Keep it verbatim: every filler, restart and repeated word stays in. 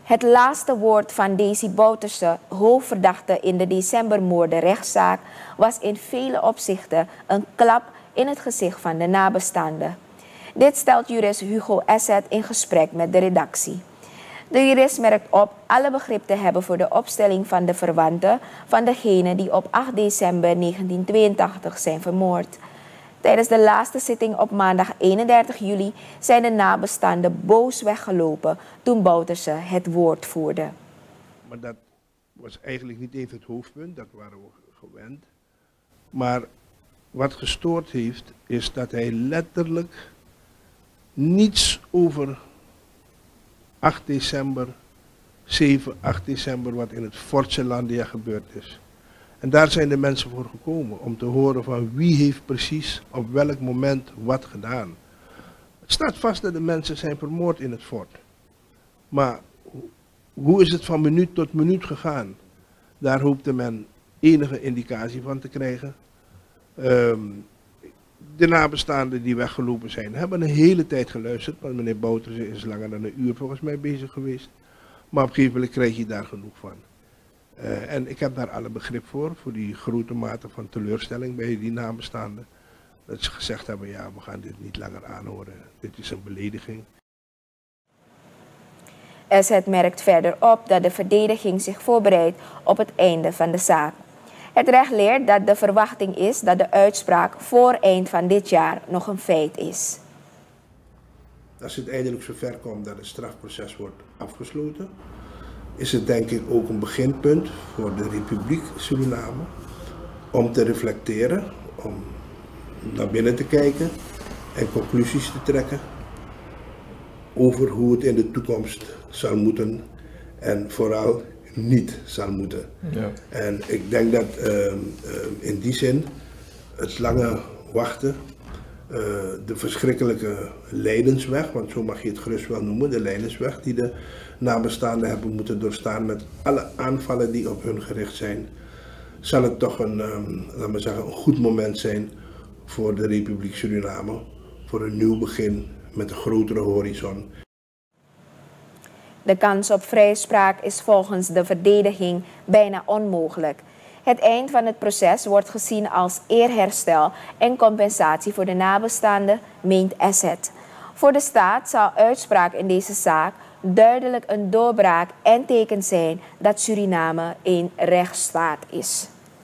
Het laatste woord van Daisy Bouterse, hoofdverdachte in de decembermoorden-rechtszaak, was in vele opzichten een klap in het gezicht van de nabestaanden. Dit stelt jurist Hugo Esset in gesprek met de redactie. De jurist merkt op alle begrip te hebben voor de opstelling van de verwanten van degenen die op acht december negentienhonderdtweeëntachtig zijn vermoord. Tijdens de laatste zitting op maandag eenendertig juli zijn de nabestaanden boos weggelopen toen Bouterse het woord voerde. Maar dat was eigenlijk niet even het hoofdpunt, dat waren we gewend. Maar wat gestoord heeft, is dat hij letterlijk niets over acht december, zeven, acht december, wat in het Fort Zeelandia gebeurd is. En daar zijn de mensen voor gekomen, om te horen van wie heeft precies op welk moment wat gedaan. Het staat vast dat de mensen zijn vermoord in het fort. Maar hoe is het van minuut tot minuut gegaan? Daar hoopte men enige indicatie van te krijgen. Um, de nabestaanden die weggelopen zijn, hebben een hele tijd geluisterd, want meneer Bouterse is langer dan een uur volgens mij bezig geweest. Maar op een gegeven moment krijg je daar genoeg van. Uh, en ik heb daar alle begrip voor, voor die grote mate van teleurstelling bij die nabestaanden. Dat ze gezegd hebben, ja, we gaan dit niet langer aanhoren, dit is een belediging. Esset merkt verder op dat de verdediging zich voorbereidt op het einde van de zaak. Het recht leert dat de verwachting is dat de uitspraak voor eind van dit jaar nog een feit is. Als het eindelijk zover komt dat het strafproces wordt afgesloten, is het denk ik ook een beginpunt voor de Republiek Suriname om te reflecteren, om naar binnen te kijken en conclusies te trekken over hoe het in de toekomst zal moeten en vooral niet zal moeten. Ja. En ik denk dat uh, uh, in die zin het lange wachten, uh, de verschrikkelijke lijdensweg, want zo mag je het gerust wel noemen, de lijdensweg die de nabestaanden hebben moeten doorstaan met alle aanvallen die op hun gericht zijn, zal het toch een, um, laten we zeggen, een goed moment zijn voor de Republiek Suriname, voor een nieuw begin met een grotere horizon. De kans op vrijspraak is volgens de verdediging bijna onmogelijk. Het eind van het proces wordt gezien als eerherstel en compensatie voor de nabestaanden, meent Esset. Voor de staat zal uitspraak in deze zaak duidelijk een doorbraak en teken zijn dat Suriname een rechtsstaat is.